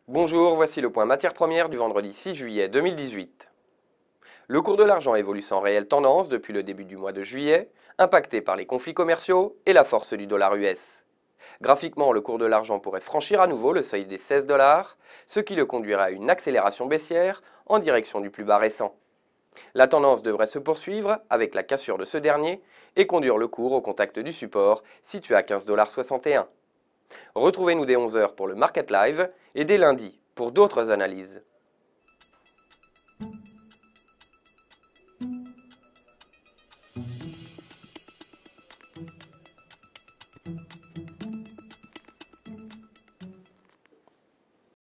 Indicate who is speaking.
Speaker 1: Bonjour, voici le point matières premières du vendredi 6 juillet 2018. Le cours de l'argent évolue sans réelle tendance depuis le début du mois de juillet, impacté par les conflits commerciaux et la force du dollar US. Graphiquement, le cours de l'argent pourrait franchir à nouveau le seuil des 16 dollars, ce qui le conduira à une accélération baissière en direction du plus bas récent. La tendance devrait se poursuivre avec la cassure de ce dernier et conduire le cours au contact du support situé à 15,61 $. Retrouvez-nous dès 11 h pour le Market Live et dès lundi pour d'autres analyses.